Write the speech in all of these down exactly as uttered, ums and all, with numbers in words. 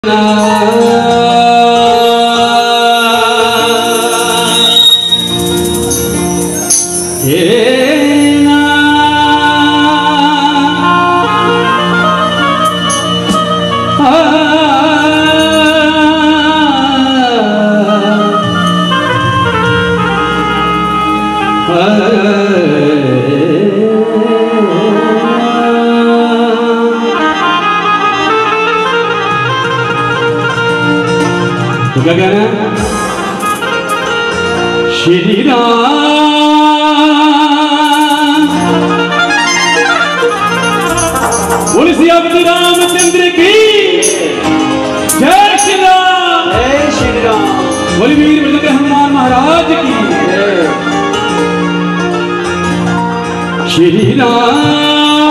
तो क्या कहना है? श्री राम बोले श्री रामचंद्र की जय। श्री राम जय श्री राम। बोले वीर बजरंग हनुमान महाराज की जय। श्री राम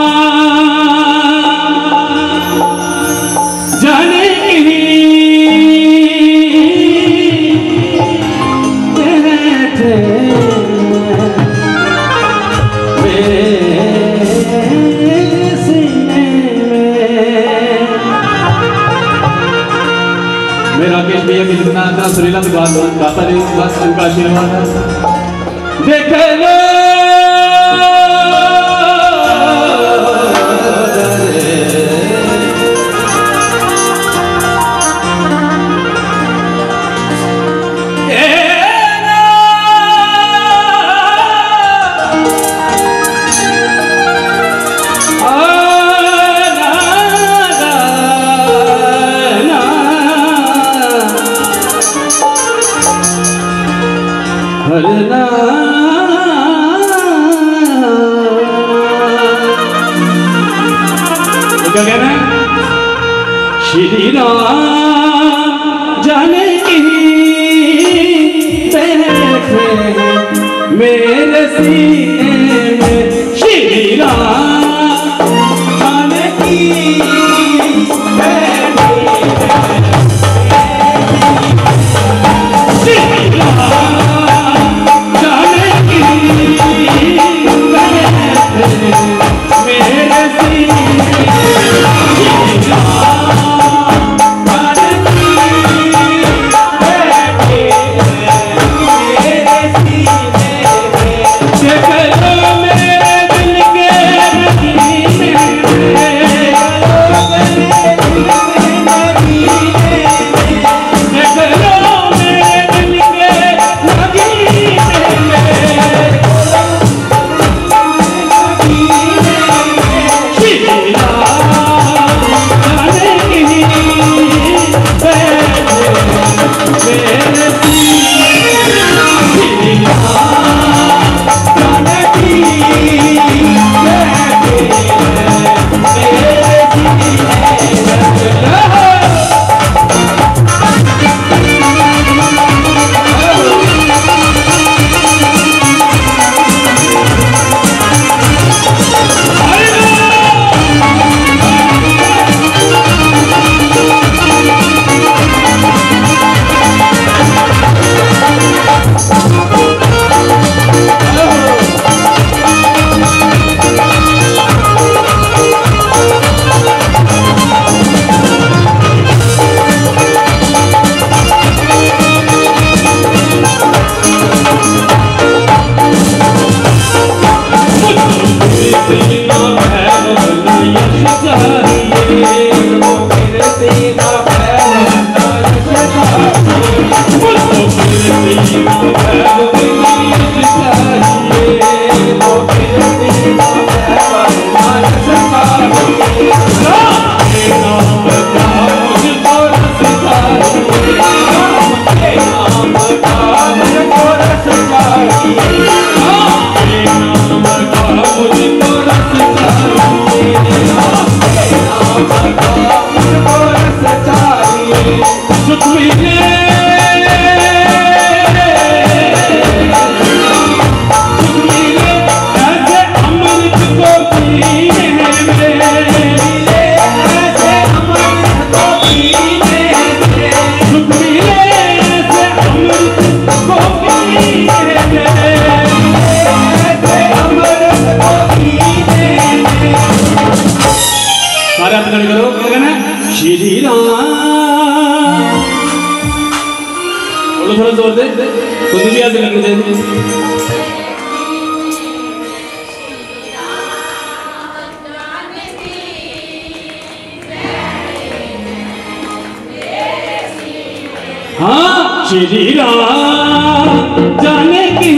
जाने मैं राकेश भैया की जितना इतना सुरीला में गाता नहीं बस उनका आशीर्वाद है। देख लो क्या कहना है? श्री राम जाने की बैठे मेरे सीने में। श्री राम जाने की बैठे श्री राम जाने की बैठे मेरे सीने सारे हाथ खड़े करो। क्या कहना है? श्री राम थोड़ा जोर दे तो भी याद करनी चाहिए। हाँ श्री राम जाने की